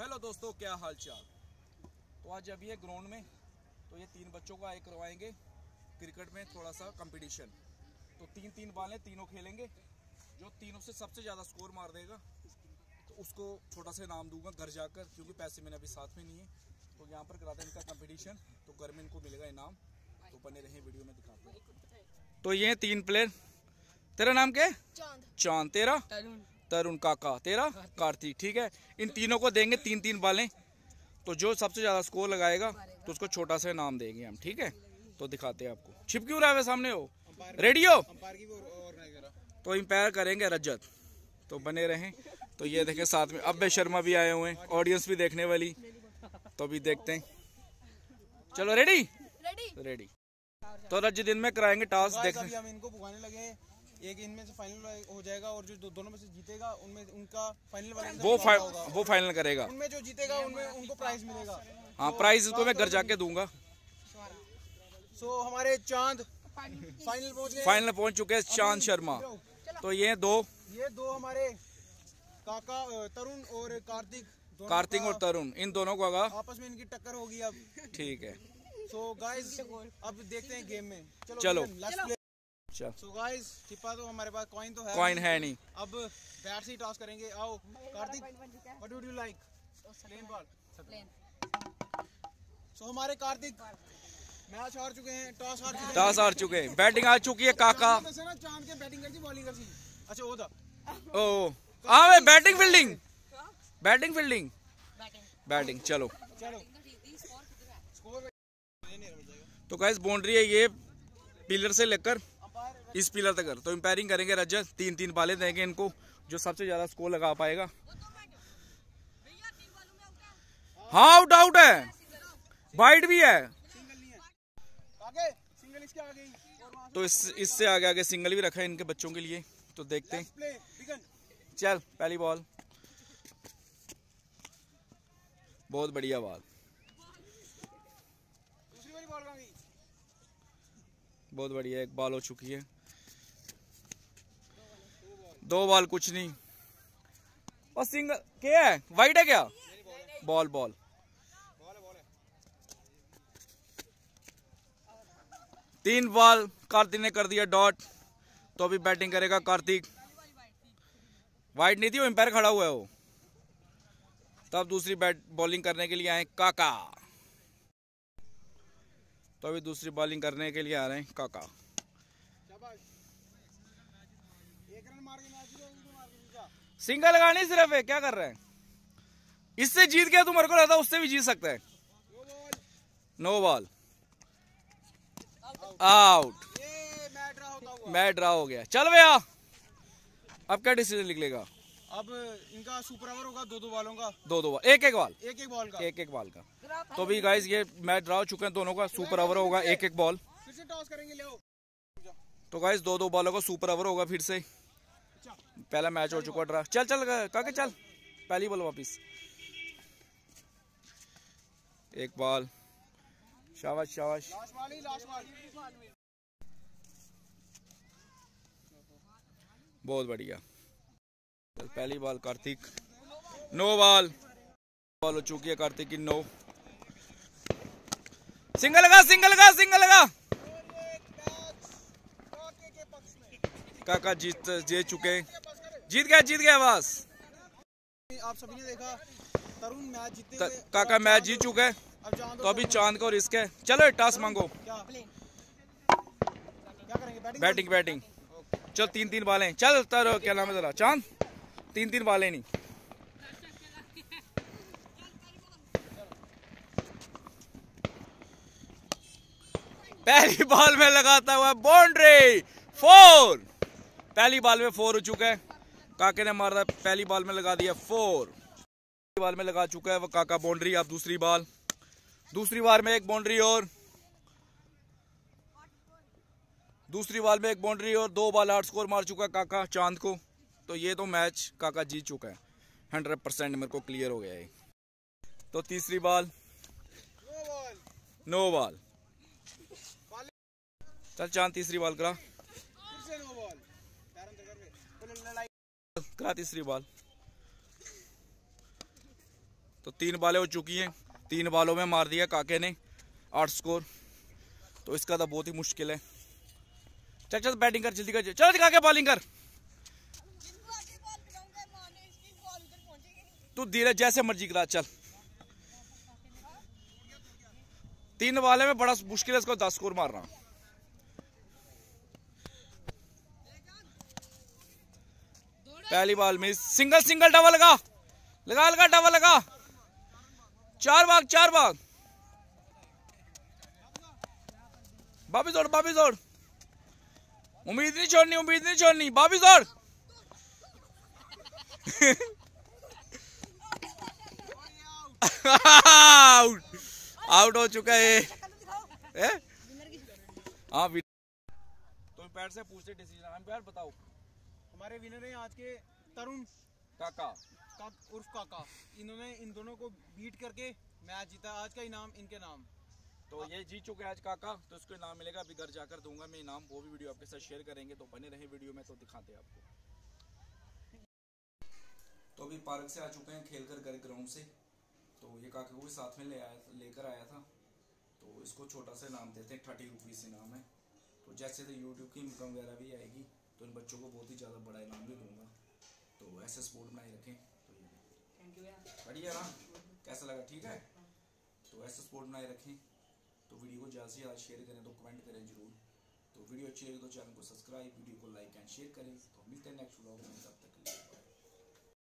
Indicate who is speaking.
Speaker 1: Hello दोस्तों, क्या हाल चाल। तो आज अभी है ग्राउंड में, तो ये 3 बच्चों को आए करवाएंगे क्रिकेट में थोड़ा सा कंपटीशन। तो 3-3 बालें तीनों खेलेंगे। जो तीनों से सबसे ज़्यादा स्कोर मार देगा तो उसको छोटा सा इनाम दूंगा घर जाकर, क्योंकि पैसे मैंने अभी साथ में नहीं है। तो यहाँ पर कराते हैं इनका कंपटीशन, तो घर में इनको मिलेगा इनाम। तो बने रहे वीडियो में, दिखाते हैं। तो ये 3 प्लेयर। तेरा नाम क्या है? चांद। तेरा? तरुण। काका? तेरा? कार्तिक। ठीक है, इन तीनों को देंगे 3-3 बालें। तो जो सबसे ज्यादा स्कोर लगाएगा तो उसको छोटा सा इनाम देंगे हम। ठीक है, तो दिखाते हैं आपको। छिप क्यों रहा है सामने हो? रेडी हो? तो एम्पायर करेंगे रजत। तो बने रहें। तो ये देखें साथ में अब्बे शर्मा भी आए हुए हैं, ऑडियंस भी देखने वाली। तो अभी देखते हैं। चलो रेडी? रेडी। तो रजत दिन में कराएंगे टास्क। देखते
Speaker 2: हम इनको भुगाने लगे। एक इनमें से फाइनल हो जाएगा और जो दोनों में से जीतेगा उनमें उनका फाइनल वाला
Speaker 1: वो फाइनल करेगा।
Speaker 2: उनमें जो जीतेगा उनमें उनको प्राइज मिलेगा।
Speaker 1: हाँ, प्राइज इसको मैं घर जाके दूंगा।
Speaker 2: सो हमारे चांद
Speaker 1: फाइनल पहुंच चुके हैं, चांद शर्मा। तो ये दो
Speaker 2: हमारे काका तरुण और
Speaker 1: कार्तिक और तरुण, इन दोनों को अगर
Speaker 2: आपस में इनकी टक्कर होगी अब।
Speaker 1: ठीक है।
Speaker 2: सो गाइस अब देखते हैं गेम में।
Speaker 1: चलो।
Speaker 2: सो गाइस टिप्पा तो हमारे पास कॉइन
Speaker 1: है नहीं।
Speaker 2: अब बैट से ही टॉस करेंगे। आओ Kartik, what would you like? Plain ball. So हमारे कार्तिक मैच हार चुके हैं, टॉस हार चुके हैं।
Speaker 1: बैटिंग आ चुकी है काका।
Speaker 2: चांद के बैटिंग करती, बॉलिंग करती। अच्छा वो था।
Speaker 1: हाँ, बैटिंग फील्डिंग। चलो। तो गाइस बाउंड्री है ये पिलर से लेकर इस पिलर तक। तो एम्पायरिंग करेंगे रजत। 3-3 बालें देंगे इनको, जो सबसे ज्यादा स्कोर लगा पाएगा। हाँ, आउट है, वाइड भी है। तो इससे आगे सिंगल भी रखा है इनके बच्चों के लिए। तो देखते हैं। चल, पहली बॉल। बहुत बढ़िया बॉल। बहुत बढ़िया, एक बॉल हो चुकी है। 2 बॉल कुछ नहीं, और सिंगल। क्या है? वाइड है क्या? बॉल। 3 बॉल कार्तिक ने कर दिया डॉट। तो अभी बैटिंग करेगा कार्तिक। वाइड नहीं थी, वो एम्पायर खड़ा हुआ है वो। तब दूसरी बॉलिंग करने के लिए आए काका। तो अभी दूसरी बॉलिंग करने के लिए आ रहे हैं काका। सिंगल लगानी सिर्फ है, क्या कर रहे हैं? इससे जीत गया तो मेरे को लगता है उससे भी जीत सकता है। No ball, out. Match draw हो गया। चल भैया, अब क्या डिसीजन निकलेगा?
Speaker 2: अब इनका सुपर ओवर होगा 2-2 बॉलों का।
Speaker 1: 2-2 बॉल, एक बॉल का। तो भी गाइस ये मैच ड्रा हो चुके हैं दोनों का। सुपर ओवर होगा 1-1 बॉल।
Speaker 2: फिर से टॉस करेंगे, ले आओ।
Speaker 1: तो गाइस 2-2 बॉलों का सुपर ओवर होगा फिर से। पहला मैच हो चुका ड्रा। चल काके चल, पहली बॉल वापिस। एक बॉल, शाबाश। बहुत बढ़िया। पहली बॉल कार्तिक, नो बॉल हो चुकी है कार्तिक की। नो। सिंगल लगा। काका जीत गया बस।
Speaker 2: आप सभी ने देखा तरुण मैच जीते।
Speaker 1: काका मैच जीत चुका है। तो अभी चांद को रिस्क है। चलो टास्क मांगो।
Speaker 2: क्या करेंगे?
Speaker 1: बैटिंग। चल 3-3 बालें। चल तर क्या नाम है तेरा? चांद। 3-3 बालें नहीं। पहली बॉल में लगाता हुआ बाउंड्री 4। पहली बॉल में 4 हो चुका है। काके ने मारा, पहली बॉल में लगा दिया 4। पहली बॉल में लगा चुका है वो काका बाउंड्री। अब दूसरी बार में एक बाउंड्री और 2 बॉल 8 स्कोर मार चुका है काका चांद को। तो ये तो मैच काका जीत चुका है 100%। मेरे को क्लियर हो गया है। तो तीसरी बॉल, नो बॉल। चल चांद तीसरी बॉल करा। तीसरी बॉल। तो 3 बालें हो चुकी हैं, 3 बालों में मार दिया काके ने 8 स्कोर। तो इसका तो बहुत ही मुश्किल है। चल चल बैटिंग कर, जल्दी कर, चल काके बॉलिंग कर। तू धीरे जैसे मर्जी करा, चल। 3 बाले में बड़ा मुश्किल है इसको 10 स्कोर मारना। पहली बॉल में सिंगल सिंगल डबल लगा लगा लगा डबल लगा। 4 भाग 4 भाग। वापिस दौड़ वापिस दौड़। उम्मीद नहीं छोड़नी, उम्मीद नहीं छोड़नी, वापिस दौड़। आउट आउट हो चुका है। हाँ तो पैर से पूछते डिसीजन। हम पैर बताओ।
Speaker 2: हमारे विनर हैं आज के तरुण
Speaker 1: काका
Speaker 2: उर्फ काका। इन्होंने इन दोनों को बीट करके मैच जीता। आज का इनाम इनके नाम।
Speaker 1: तो ये जीत चुके हैं आज काका, तो इसको इनाम मिलेगा। अभी घर जाकर दूंगा मैं इनाम, वो भी वीडियो आपके साथ शेयर करेंगे। तो बने रहे वीडियो में, तो दिखाते हैं आपको। तो अभी पार्क से आ चुके हैं, खेल कर घर ग्राउंड से। तो ये काका को भी साथ में लेकर आया था। तो इसको छोटा सा इनाम देते हैं, 30 रुपीज़ इनाम है। तो जैसे तो यूट्यूब की इनकम वगैरह भी आएगी, तो इन बच्चों को बहुत ही ज़्यादा बड़ा इनाम भी दूंगा। तो ऐसे सपोर्ट बनाए रखें। तो ये बढ़िया ना, कैसा लगा? ठीक है। तो ऐसे सपोर्ट बनाए रखें। तो वीडियो को ज़्यादा से ज़्यादा शेयर करें, तो कमेंट करें जरूर। तो वीडियो अच्छी लगी तो चैनल को सब्सक्राइब, वीडियो को लाइक एंड शेयर करें। तो मिलते हैं नेक्स्ट व्लॉग में, तब तक के लिए।